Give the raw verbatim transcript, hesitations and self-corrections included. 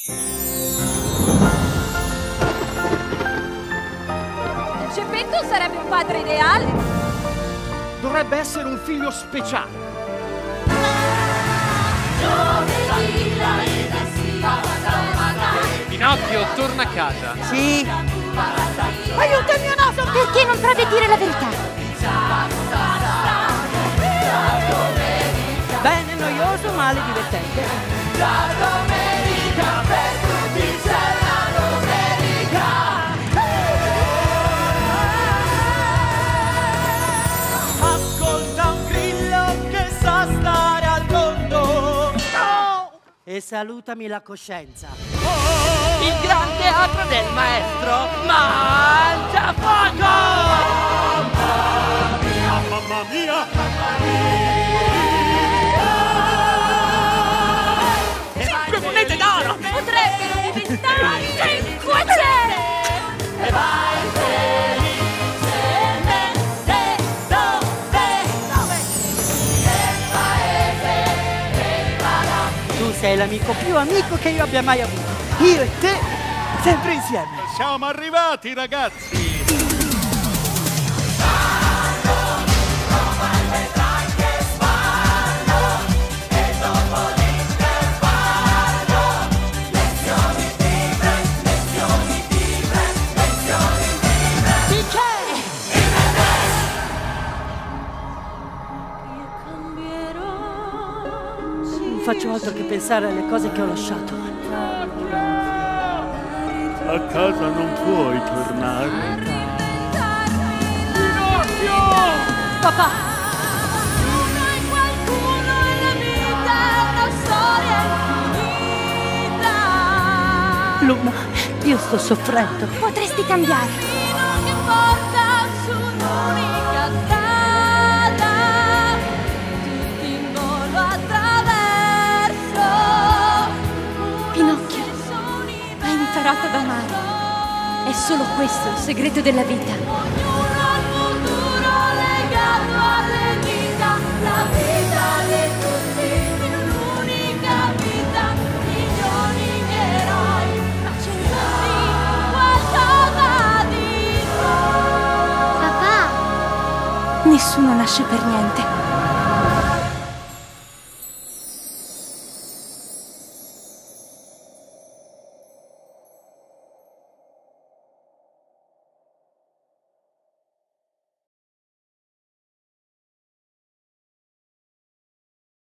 Geppetto sarebbe un padre ideale. Dovrebbe essere un figlio speciale. Pinocchio, torna a casa. Sì. Aiuto il mio naso! Perché non provi a dire la verità? Bene, noioso, male, divertente. La domenica per tutti c'è la domenica. Ascolta un grillo che sa stare al mondo. No! E salutami la coscienza. Il gran teatro del maestro mangia fuoco! Mamma mia, mamma mia, mamma mia! Cinque monete d'oro! Potrebbero diventare cinque cere! E vai felicemente dove? Dove? Nel paese del palazzo. Tu sei l'amico più amico che io abbia mai avuto. Io e te, sempre insieme. Siamo arrivati, ragazzi. Non faccio altro che pensare alle cose che ho lasciato. A casa non puoi tornare. Papà! Qualcuno nella vita è una storia infinita. Luna, io sto soffrendo. Potresti cambiare. Che porta su un'unica strada, tutti in volo attraverso. Pinocchio, hai imparato ad amare. È solo questo il segreto della vita. Ognuno ha il futuro legato alle dita, la vita di tutti in un'unica vita, milioni di eroi, ma c'è in tutti qualcosa di noi. Papà! Nessuno nasce per niente.